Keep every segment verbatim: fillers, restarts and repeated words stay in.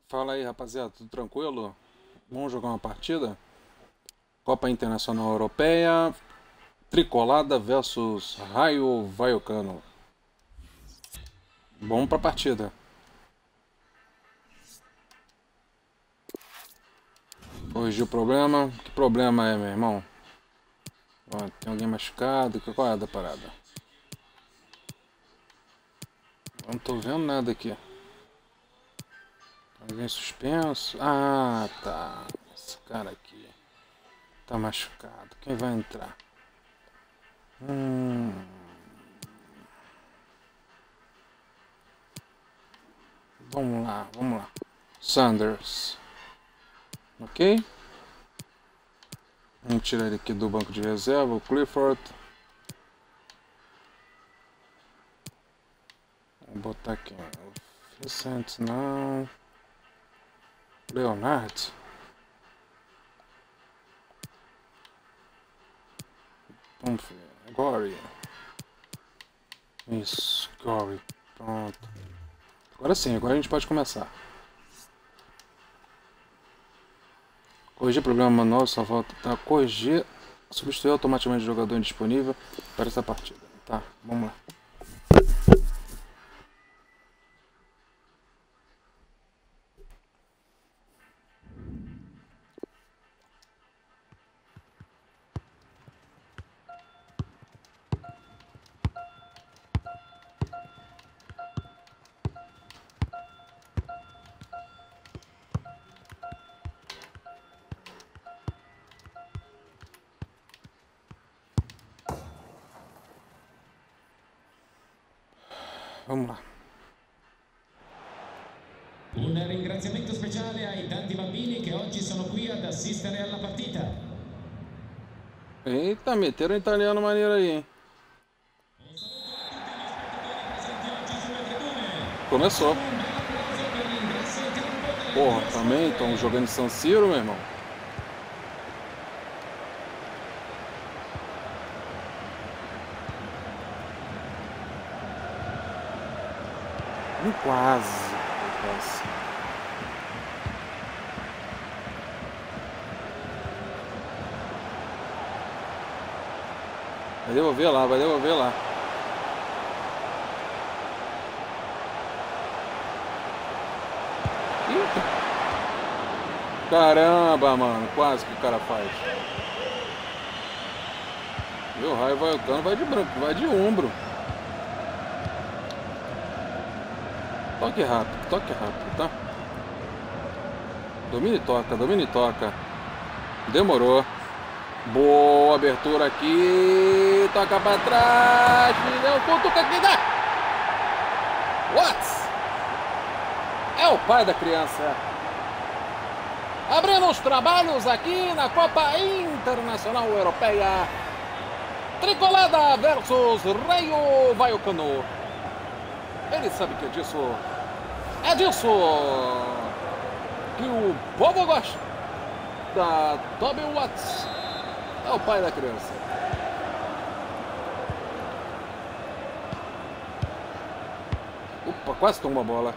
Fala aí, rapaziada, tudo tranquilo? Vamos jogar uma partida? Copa Internacional Europeia, Tricolada versus Raio Vallecano. Vamos pra partida. Corrigir o problema. Que problema é, meu irmão? Ó, tem alguém machucado? Qual é a da parada? Eu não tô vendo nada aqui. Alguém suspenso? Ah, tá. Esse cara aqui tá machucado. Quem vai entrar? Hum... Vamos lá, vamos lá. Sanders. Ok? Vamos tirar ele aqui do banco de reserva. O Clifford. Vou botar aqui. O Vicente, não. Leonard. Vamos ver. Gory. Isso, Gory. Pronto. Agora sim, agora a gente pode começar. Corrigir problema manual, só falta tá, corrigir, substituir automaticamente o jogador indisponível para essa partida. Tá, vamos lá. Vamos lá. Un ringraziamento speciale ai tanti bambini che oggi sono qui ad assistere alla partita. Eita, meteram um italiano maneiro aí, hein? Começou. Porra, também estão jogando em San Siro, meu irmão. Hum, quase. Quase. Vai devolver lá, vai devolver lá. Eita. Caramba, mano, quase que o cara faz. Meu Raio Vallecano vai de branco, vai de ombro. Toque rápido, toque rápido, tá? Domina e toca, domina e toca. Demorou. Boa abertura aqui. Toca pra trás. Deu cutuca aqui, dá. What? É o pai da criança. Abrindo os trabalhos aqui na Copa Internacional Europeia. Tricolada versus Raio Vallecano. Ele sabe que é disso. É disso que o povo gosta. Da Toby Watts. É o pai da criança. Opa, quase tomou a bola.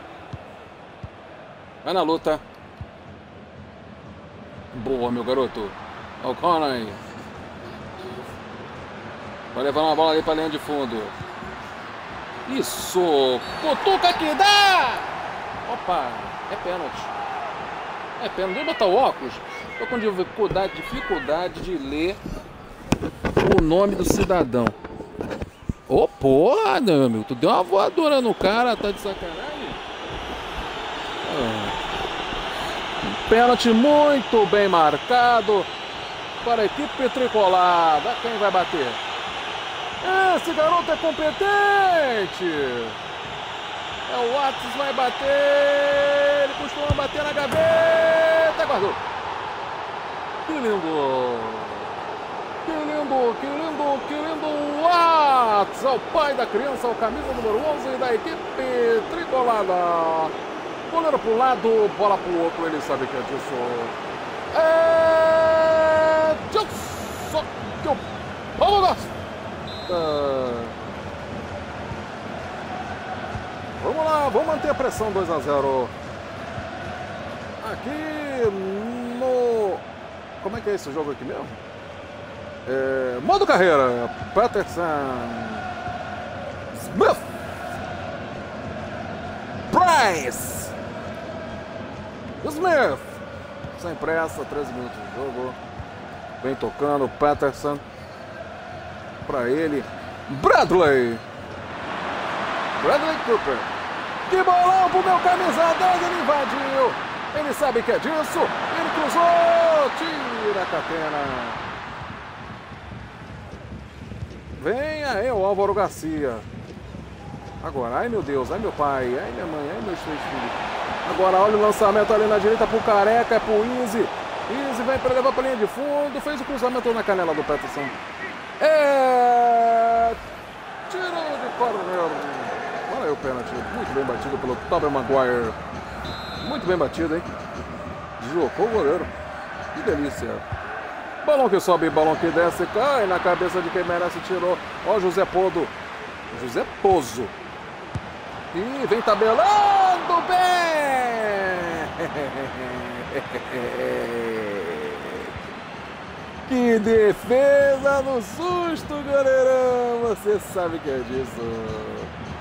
Vai na luta. Boa, meu garoto. Olha o Conor. Vai levar uma bola ali pra linha de fundo. Isso! Cutuca que dá! Opa, é pênalti. É pênalti. Deixa eu botar o óculos. Tô com dificuldade, dificuldade de ler o nome do cidadão. Ô, oh, porra, meu amigo. Tu deu uma voadora no cara, tá de sacanagem? Um pênalti muito bem marcado para a equipe tricolada. Quem vai bater? Esse garoto é competente! É o Watts, vai bater! Ele costuma bater na gaveta! Guardou! Que lindo! Que lindo, que lindo, que lindo! Watts! É o pai da criança, o camisa número onze da equipe tricolada! Goleiro para um lado, bola para o outro, ele sabe que é disso. É disso que o povo gosta! Uh, vamos lá, vamos manter a pressão. Dois a zero. aqui no... Como é que é esse jogo aqui mesmo? É... Modo carreira. Patterson. Smith. Price. Smith. Sem pressa, treze minutos de jogo. Vem tocando, Patterson. Pra ele. Bradley. Bradley Cooper. Que bolão pro meu camisa dez, ele invadiu. Ele sabe que é disso. Ele cruzou. Tira a catena. Vem aí o Álvaro Garcia. Agora, ai meu Deus, ai meu pai, ai minha mãe, ai meus três filhos. Agora olha o lançamento ali na direita pro Careca, é pro Easy. Easy vem para levar pra linha de fundo. Fez o cruzamento na canela do Patterson. É... Tiro de corner. Olha aí o pênalti. Muito bem batido pelo Tobey Maguire. Muito bem batido, hein? Deslocou o goleiro. Que delícia. Balão que sobe, balão que desce. Cai na cabeça de quem merece. Tirou. Ó, José Podo. José Pozo. E vem tabelando bem. Que defesa no susto, goleirão. Você sabe que é disso.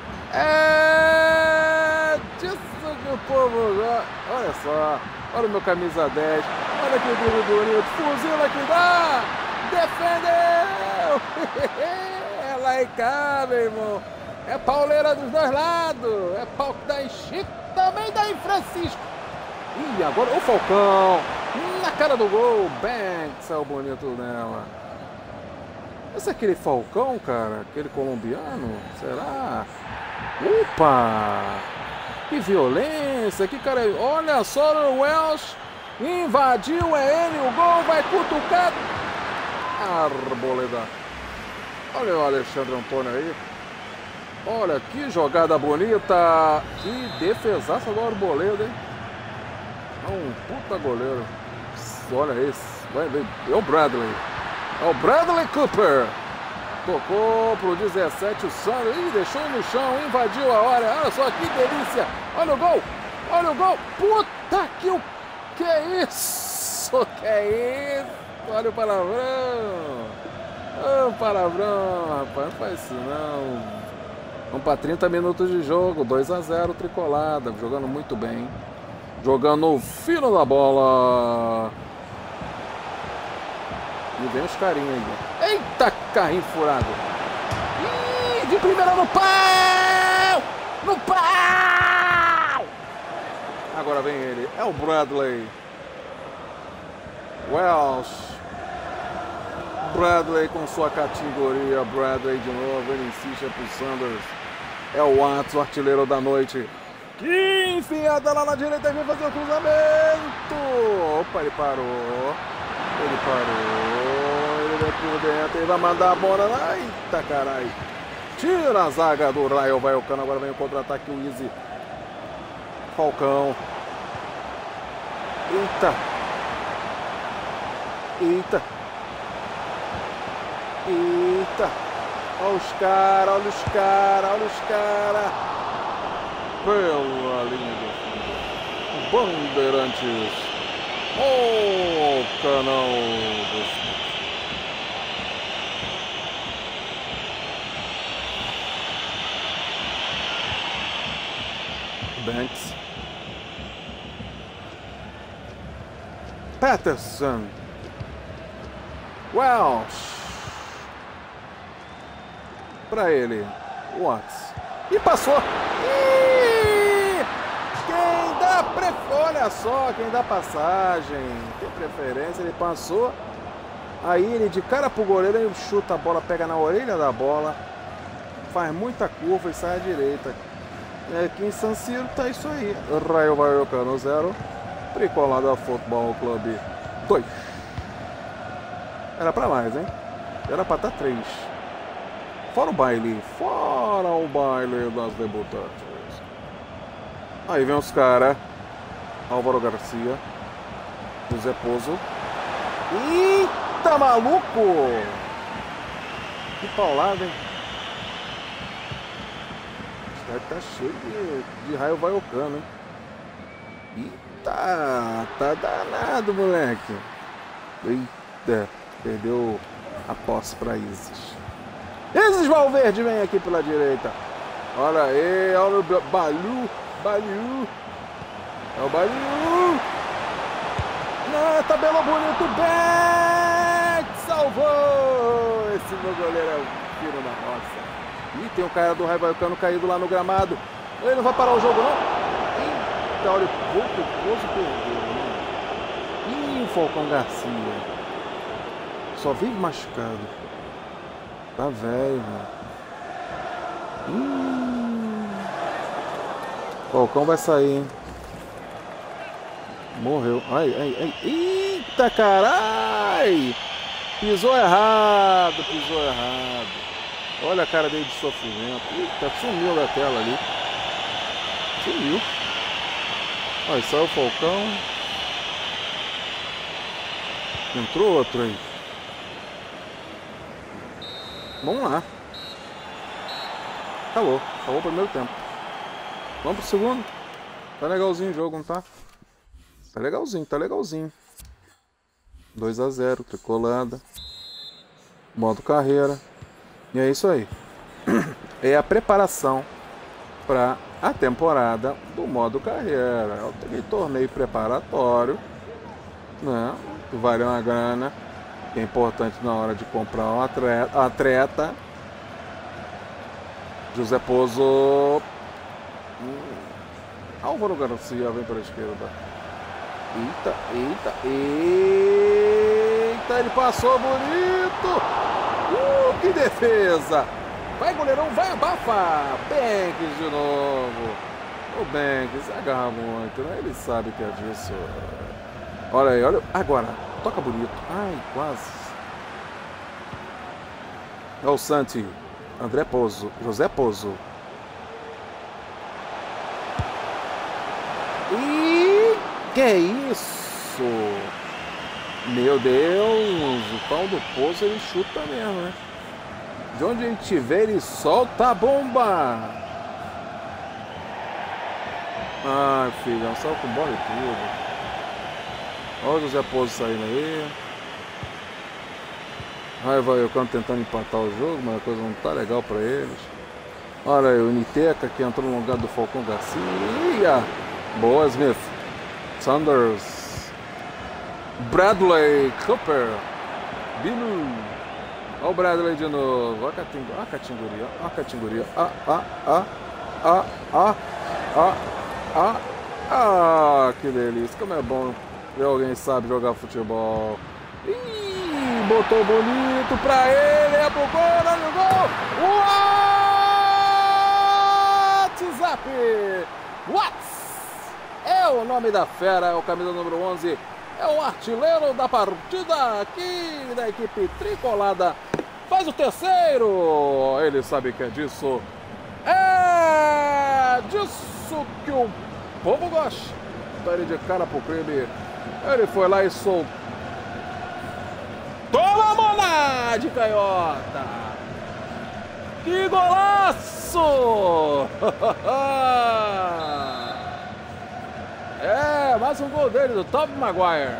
É disso que o povo joga. Olha só. Olha o meu camisa dez. Olha que drible bonito. Fuzila que dá. Defendeu. É lá e cá, meu irmão. É pauleira dos dois lados. É pau que dá em Chico. Também dá em Francisco. Ih, agora o Falcão. Na cara do gol. Bang. Saiu bonito nela. Esse é aquele Falcão, cara? Aquele colombiano? Será? Opa! Que violência. Que cara. Olha só o Welsh. Invadiu. É ele. O gol vai cutucar. Arboleda. Olha o Alexandre Antônio aí. Olha que jogada bonita. Que defesaça do Arboleda, hein? É um puta goleiro. Olha esse. Vai ver. É o Bradley. É o Bradley Cooper. Tocou pro dezessete o Sandro. Ih, deixou no chão. Invadiu a hora. Olha só que delícia. Olha o gol. Olha o gol. Puta que o... Que é isso? Que é isso? Olha o palavrão. Ô, oh, palavrão, rapaz. Não faz isso não. Vamos para trinta minutos de jogo. dois a zero Tricolada. Jogando muito bem. Jogando o fino da bola. E vem os carinhas aí. Eita, carrinho furado. Ih, de primeira no pau! No pau! Agora vem ele. É o Bradley. Welsh. Bradley com sua categoria. Bradley de novo. Ele insiste pro Sanders. É o Watts, o artilheiro da noite. Que enfiada lá na direita. Vem fazer o cruzamento. Opa, ele parou. Ele parou. Ele vem por dentro. Ele vai mandar a bola. Eita, caralho. Tira a zaga do Raio Vallecano. Agora vem o contra-ataque. O Easy. Falcão. Eita. Eita. Eita. Olha os caras. Olha os caras. Olha os caras. Pela linha do fundo. Bandeirantes. O canal dos... Banks. Patterson. Welsh. Para ele. Watts. E passou. E... Quem dá pre... Olha só, quem dá passagem. Tem preferência, ele passou. Aí ele de cara pro goleiro, ele chuta a bola, pega na orelha da bola. Faz muita curva e sai à direita. E aqui em San Siro tá isso aí. Raio Vallecano zero. Tricolada Futebol Clube dois. Era pra mais, hein? Era pra estar três. Fora o baile. Fora o baile das debutantes. Aí vem os caras. Álvaro Garcia. José Pozo. Eita, maluco! Que paulada, hein? O estádio tá cheio de, de Raio Vallecano, hein? Ih. Eita, tá danado, moleque. Eita, perdeu a posse pra Isis. Isis Valverde vem aqui pela direita. Olha aí, olha o Balu, Balu. É o Balu. Não, tabelou bonito, Beck salvou. Esse meu goleiro é o tiro da roça. Ih, tem um cara do Raio Vallecano caído lá no gramado. Ele não vai parar o jogo, não? Eita, olha o pouco, o Pozo perdeu, né? Ih, o Falcão Garcia. Só vive machucado. Tá velho, velho. Hum. Falcão vai sair, hein? Morreu. Ai, ai, ai. Eita, carai! Pisou errado, pisou errado. Olha a cara dele de sofrimento. Eita, sumiu da tela ali. Sumiu. Olha, saiu o Falcão. Entrou outro aí. Vamos lá. Acabou. Acabou o primeiro tempo. Vamos pro segundo. Tá legalzinho o jogo, não tá? Tá legalzinho, tá legalzinho. dois a zero, tricolada. Modo carreira. E é isso aí. É a preparação para a temporada do modo carreira. É aquele torneio preparatório, né? Que vale uma grana. Que é importante na hora de comprar um atleta. atleta. José Pozo. Hum. Álvaro Garcia vem para a esquerda. Eita, eita, eita, ele passou bonito. Uh, que defesa. Vai, goleirão, vai abafar. Banks de novo. O Banks agarra muito, né? Ele sabe que é disso. Olha aí, olha. Agora, toca bonito. Ai, quase. É o Santi. André Pozo. José Pozo. E que é isso? Meu Deus, o pau do Pozo ele chuta mesmo, né? De onde ele estiver, ele solta a bomba. Ai, filhão, saiu com bola e tudo. Olha o José Pozo saindo aí. Vai, vai, eu canto tentando empatar o jogo, mas a coisa não tá legal pra eles. Olha aí, o Niteca que entrou no lugar do Falcão Garcia. Boa, Smith. Sanders. Bradley Cooper. Bilu. Olha o Bradley de novo. Olha a categoria. Olha a categoria. Ah, ah, ah. Ah, ah. Ah, ah. Ah, que delícia. Como é bom ver alguém que sabe jogar futebol. Ih, botou bonito pra ele. É pro gol, olha o gol. WhatsApp. Whats. É o nome da fera, é o camisa número onze. É o artilheiro da partida aqui da equipe tricolada. Faz o terceiro. Ele sabe que é disso. É disso que o povo gosta. Ele de cara pro crime. Ele foi lá e soltou. Toma, Moná de canhota. Que golaço. É, mais um gol dele, do Tobey Maguire.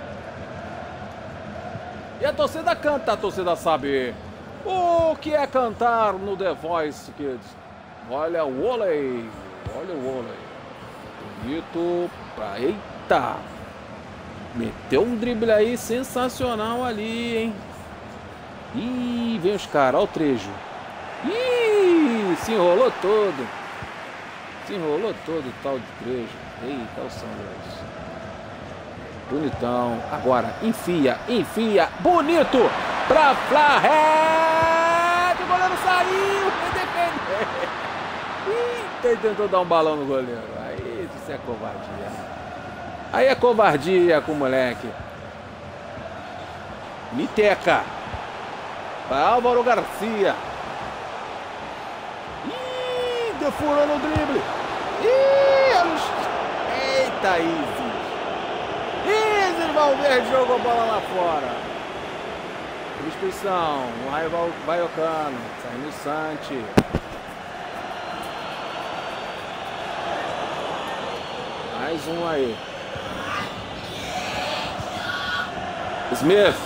E a torcida canta, a torcida sabe o que é cantar no The Voice Kids. Olha o vôlei, olha o vôlei. Bonito, pra... eita. Meteu um drible aí sensacional ali, hein. Ih, vem os caras, olha o trejo. Ih, se enrolou todo. Se enrolou todo o tal de trejo. Eita, o Sanders. Bonitão. Agora, enfia, enfia. Bonito pra Flahead. O goleiro saiu. Foi defender. Eita, ele tentou dar um balão no goleiro. Aí, isso é covardia. Aí é covardia com o moleque. Niteca. Para Álvaro Garcia. Ih, defurando o drible. Ih, olha os... Eita, Isis. Isis Valverde jogou a bola lá fora. Substituição. O Raio Vallecano. Saindo o Santi. Mais um aí. Smith.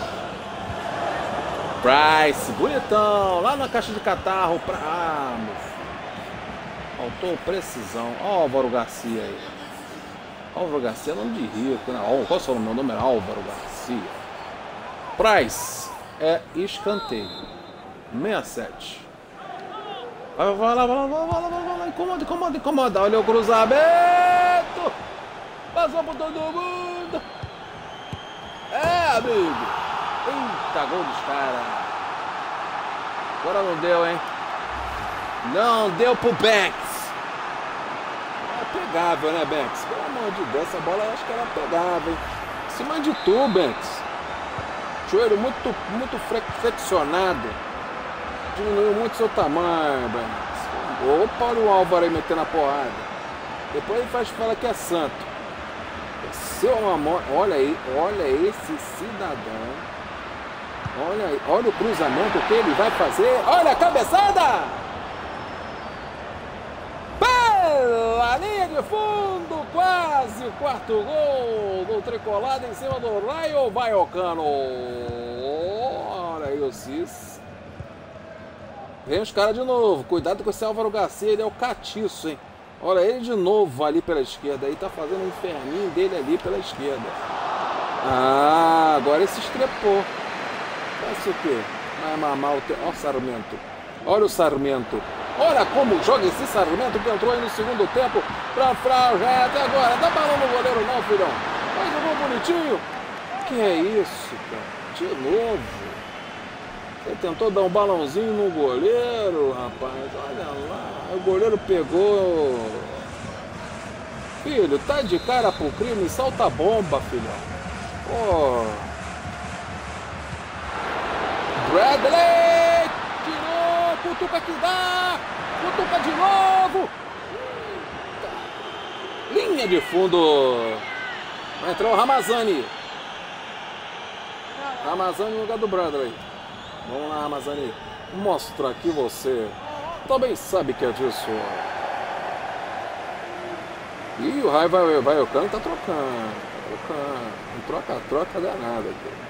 Price, bonitão, lá na caixa de catarro. Pra... Ah, meu filho. Faltou precisão. Ó o Álvaro Garcia aí. Álvaro Garcia é nome de rico, né? Qual é o seu nome? Meu nome é Álvaro Garcia. Price é escanteio. sessenta e sete. Vai, vai lá, vai lá, vai lá, vai lá, vai lá. Incomoda, incomoda, incomoda. Olha o cruzamento. Passou por todo mundo. É, amigo. Eita, gol dos caras. Agora não deu, hein? Não deu pro Banks. É pegável, né, Banks? Pelo amor de Deus, essa bola eu acho que era pegável, hein? Em cima de tu, Banks. Joelho muito, muito flexionado. Diminuiu muito seu tamanho, Banks. Opa, olha o Álvaro aí metendo a porrada. Depois ele faz fala que é santo. Seu amor, olha aí, olha esse cidadão. Olha aí, olha o cruzamento que ele vai fazer. Olha a cabeçada! Pela linha de fundo, quase o quarto gol. Gol tricolado em cima do Raio Vallecano. Olha aí o Cis. Vem os caras de novo. Cuidado com esse Álvaro Garcia, ele é o catiço, hein? Olha ele de novo ali pela esquerda. Aí tá fazendo um inferninho dele ali pela esquerda. Ah, agora ele se estrepou. Parece o quê? Vai mamar o... Te... Olha o Sarmento. Olha o Sarmento. Olha como joga esse Sarmento que entrou aí no segundo tempo. Pra Frauja até agora. Dá balão no goleiro não, filhão. Faz um gol bonitinho. Que é isso, cara? De novo. Você tentou dar um balãozinho no goleiro, rapaz. Olha lá. O goleiro pegou. Filho, tá de cara pro crime. Solta a bomba, filhão. Pô. Bradley! Tirou! Cutuca que dá! Cutuca de novo! Linha de fundo! Vai entrar o Ramazani. Ramazani no lugar do Bradley. Vamos lá, Ramazani. Mostra que você também sabe que é disso. Ih, o Raio Vallecano tá trocando. Tá trocando. Um troca-troca danado aqui.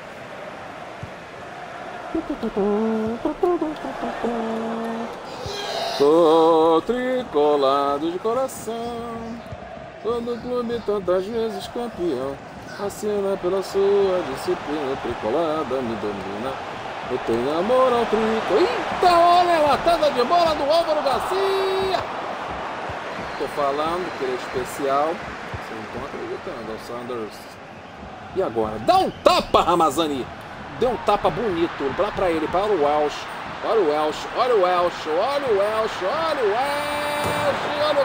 Tô tricolado de coração. Todo clube tantas vezes campeão. Assina pela sua disciplina. Tricolada me domina. Eu tenho amor ao tricolor. Eita, olha a latada de bola do Álvaro Garcia. Tô falando que ele é especial. Vocês não estão acreditando. É o Sanders. E agora? Dá um tapa, Ramazani. Deu um tapa bonito lá pra ele, para o Welsh. Olha o Welsh, olha o Welsh, olha o Welsh, olha o Welsh, olha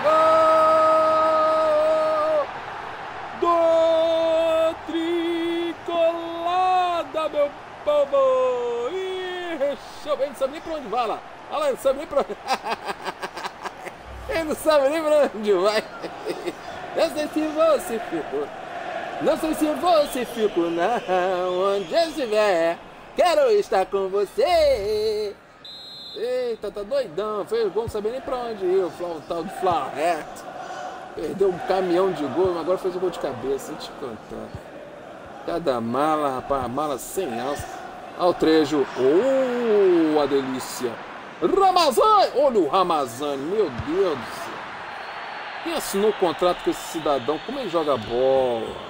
o gol do Tricolada, meu povo. Ih, ele não sabe nem pra onde vai lá. Olha lá, ele não sabe nem pra onde. Ele não sabe nem pra onde vai. Eu sei se você ficou. Não sei se você ficou, não. Onde eu estiver, quero estar com você. Eita, tá doidão. Fez gol, não sabia nem pra onde ir. O tal de Flaret. Perdeu um caminhão de gol, agora fez um gol de cabeça. Deixa eu te contar. Cada mala, rapaz, mala sem alça. Olha o trejo. Oh, a delícia. Ramazani. Olha o Ramazani, meu Deus do céu. Quem assinou o contrato com esse cidadão? Como ele joga bola?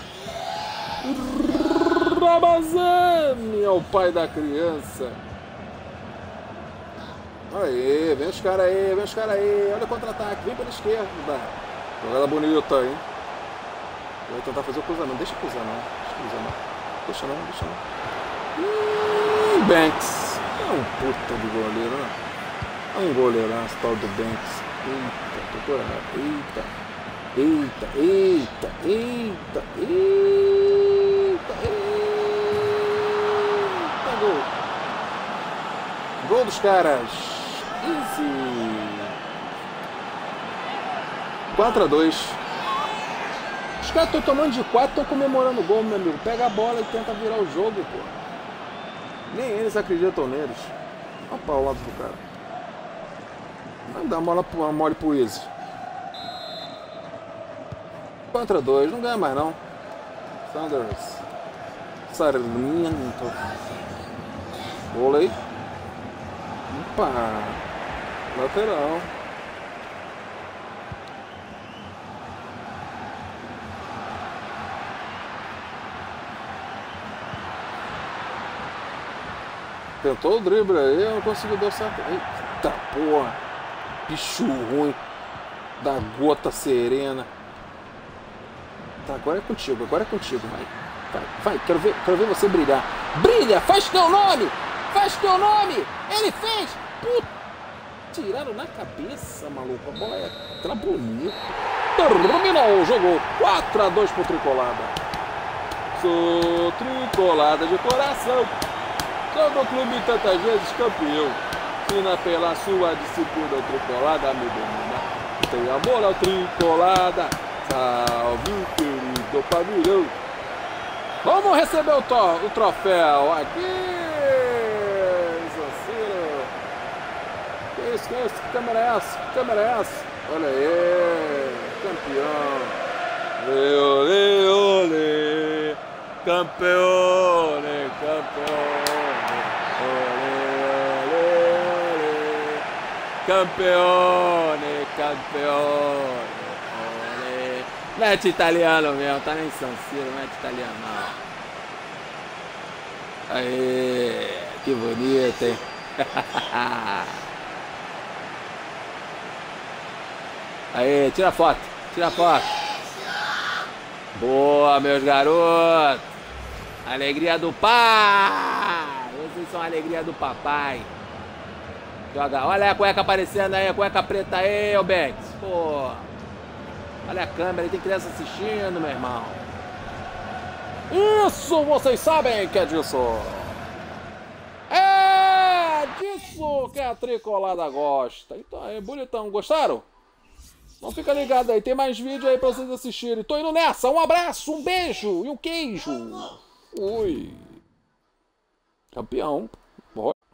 Ramazani é o pai da criança. Aí, vem os caras aí, vem os caras aí. Olha o contra-ataque, vem pela esquerda. Jogada bonita, hein? Vai tentar fazer o cruzamento. Deixa cruzar não. Deixa cruzar não. Deixa não, deixa não. Ih, Banks. É um puta de goleiro, né? É um goleiraço tal do Banks. Eita, tô correndo. Eita. Eita, eita, eita, eita, eita, gol. Gol dos caras. Easy. quatro a dois. Os caras estão tomando de quatro, estão comemorando o gol, meu amigo. Pega a bola e tenta virar o jogo, pô. Nem eles acreditam neles. Olha o pau lá do cara. Vai dar uma mole pro Easy. Contra dois, não ganha mais não. Sanders. Sarmiento. Vôlei. Opa. Lateral. Tentou o drible aí, eu não consegui dar certo. Eita porra. Bicho ruim. Da gota serena. Tá, agora é contigo, agora é contigo, vai. Vai, vai, quero ver, quero ver você brilhar. Brilha, faz teu nome! Faz teu nome! Ele fez! Puta! Tiraram na cabeça, maluco. A bola é aquela bonita. Terminou o jogo. quatro a dois pro Tricolada. Sou Tricolada de coração. Sou do clube tantas vezes campeão. Ensina pela sua disciplina o Tricolada me domina. Tem amor ao Tricolada. Salve o querido pavilhão. Vamos receber o, o troféu aqui. Zanciro. Que isso, que isso? Que câmera é essa? Que câmera é essa? Olha aí. Campeão. Olê, olê, olê. Campeone, campeone. Olê, olê, olê. Campeone, campeone. Mete italiano mesmo, tá nem San Siro, mete italiano não. Aê, que bonito, hein? Aê, tira foto, tira foto. Boa, meus garotos. Alegria do pai. Vocês são a alegria do papai. Joga, olha a cueca aparecendo aí, a cueca preta aí, ô Bex. Pô. Olha a câmera, tem criança assistindo, meu irmão. Isso, vocês sabem que é disso. É disso que a Tricolada gosta. Então aí, bonitão. Gostaram? Não fica ligado aí, tem mais vídeo aí pra vocês assistirem. Tô indo nessa, um abraço, um beijo e um queijo. Ui. Campeão.